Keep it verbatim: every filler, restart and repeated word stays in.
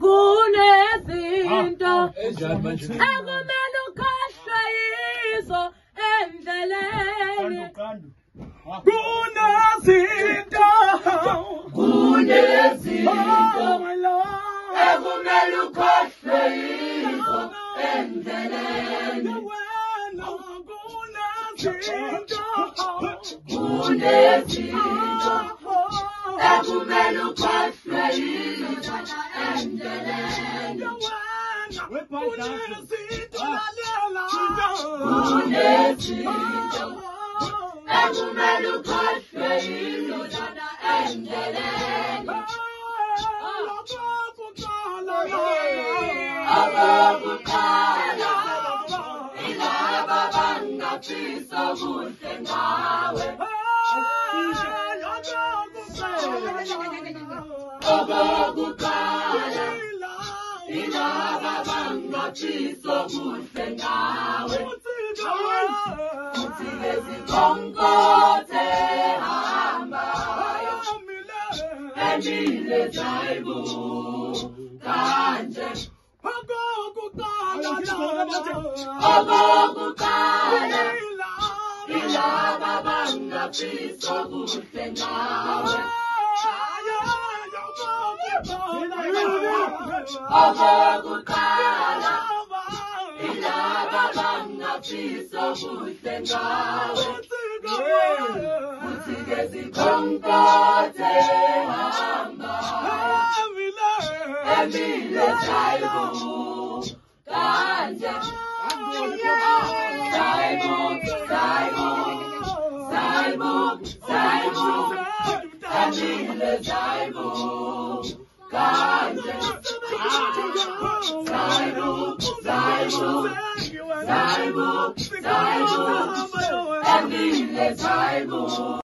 kunezinto akumele ukhohlwe yizo endleleni. Kunezinto Kunezinto akumele ukhohlwe yizo endleleni. Kunezinto akumele ukhohlwe yizo endleleni. Kunezinto akumele ukhohlwe yizo endleleni. Okokuqala ilaba bangafisa kuhle ngawe. Okokuqala ilaba bangafisa kuhle ngawe. Uthi lezikhonkote hamba emile jayibu kanje. Okokuqala ilaba bangafisa kuhle ngawe. Okokuqala ilaba bangafisa kuhle ngawe. Uthi lezikhonkote hamba emile jayibu kanje. Jayibu, jayibu, jayibu, jayibu, emile jayibu kanje. Jayibu, jayibu, jayibu, jayibu, emile jayibu.